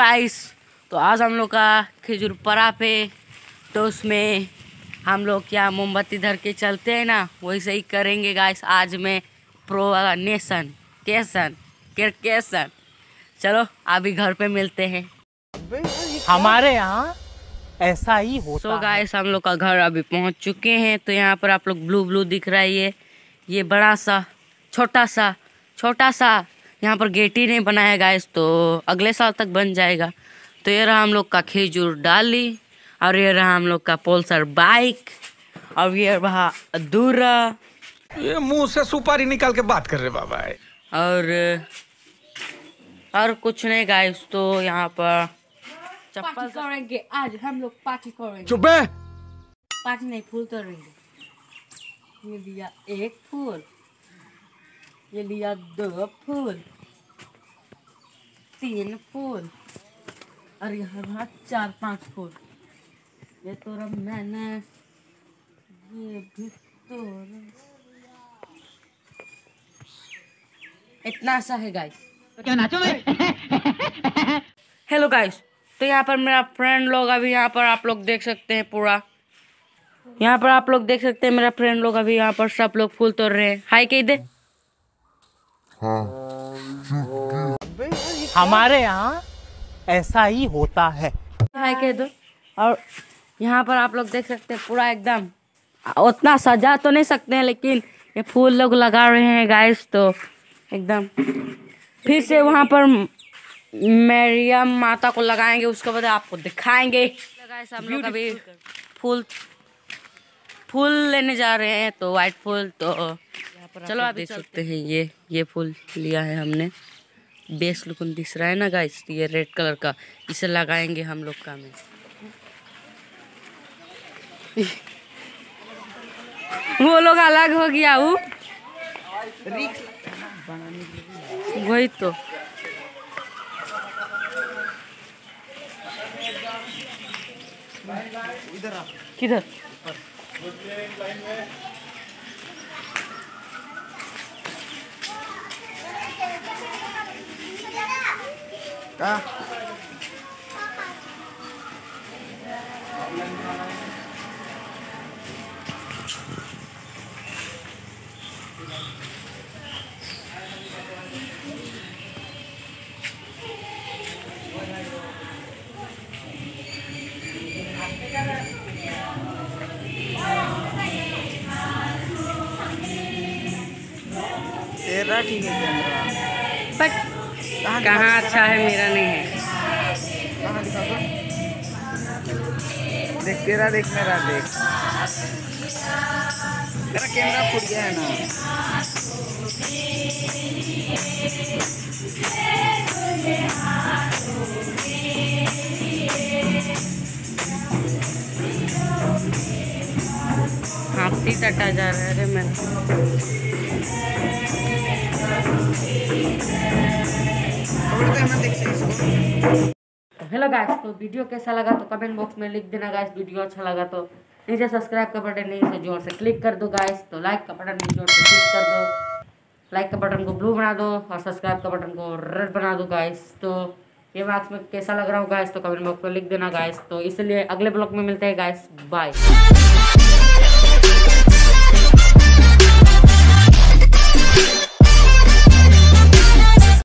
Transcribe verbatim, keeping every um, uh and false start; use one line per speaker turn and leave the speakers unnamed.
Guys, तो आज हम लोग का खजूर परा पे, तो उसमें हम लोग क्या मोमबत्ती धर के चलते हैं ना, वैसे ही करेंगे गाइस। आज में प्रो नेशन केसन केसन चलो अभी घर पे मिलते हैं।
हमारे यहाँ ऐसा ही होता
so गाइस, हम लोग का घर अभी पहुंच चुके हैं। तो यहाँ पर आप लोग ब्लू ब्लू दिख रहा है, ये ये बड़ा सा छोटा सा छोटा सा यहाँ पर गेट ही नहीं बना है गाइस, तो अगले साल तक बन जाएगा। तो ये रहा हम लोग का खजूर डाली, और ये रहा हम लोग का पल्सर बाइक, और ये रहा अधूरा।
ये मुंह से सुपारी निकाल के बात कर रहे बाबा है।
और और कुछ नहीं गाइस, तो यहाँ पर
चप्पल करेंगे आज हम लोग, पार्टी करेंगे।
चुप है।
पार्टी नहीं, फूल तोड़ेंगे। ये लिया एक फूल, ये लिया दो फूल, तीन फूल, और यहाँ रहा चार पांच फूल। ये तोड़ा मैंने, ये भी तोड़ा। इतना सा है गाइस।
तो क्या नाचो मैं?
हेलो गाइस, तो यहाँ पर मेरा फ्रेंड लोग अभी यहाँ पर आप लोग देख सकते हैं पूरा। यहाँ पर आप लोग देख सकते हैं मेरा फ्रेंड लोग अभी यहाँ पर सब लोग फूल तोड़ रहे हैं। हाय कह दे।
हमारे यहाँ ऐसा ही होता है।
हाय कह दो। और यहाँ पर आप लोग देख सकते हैं पूरा एकदम, उतना सजा तो नहीं सकते हैं, लेकिन ये फूल लोग लगा रहे हैं गाइस। तो एकदम फिर से वहाँ पर मैरियम माता को लगाएंगे, उसके बाद आपको दिखाएंगे। गाइस, हम लोग अभी फूल फूल लेने जा रहे हैं, तो वाइट फूल। तो चलो आप देख सकते हैं, ये ये फूल लिया है हमने। बेस लुकन दिख रहा है ना गाइस, ये रेड कलर का, इसे लगाएंगे हम लोग का में। वो लोग अलग हो गया, वो वही तो। किधर?
क्या? तेरा ठीक है कैमरा,
बट कहाँ अच्छा है, मेरा नहीं है।
कहाँ दिखा दो? देख तेरा, देख मेरा, देख तेरा कैमरा फूट गया है ना।
हाथी टटा जा रहा है मैं। हेलो गाइस, तो वीडियो कैसा लगा तो कमेंट बॉक्स में लिख देना गाइस। वीडियो अच्छा लगा तो नीचे सब्सक्राइब का बटन नहीं से जोर से क्लिक कर दो गाइस। तो लाइक का बटन जोर से क्लिक कर दो, लाइक का बटन को ब्लू बना दो, और सब्सक्राइब का बटन को रेड बना दो गाइस। तो ये मार्क्स में कैसा लग रहा हो गाइस, तो कमेंट बॉक्स में लिख देना गाइस। तो इसलिए अगले ब्लॉग में मिलते हैं गाइस, बाय।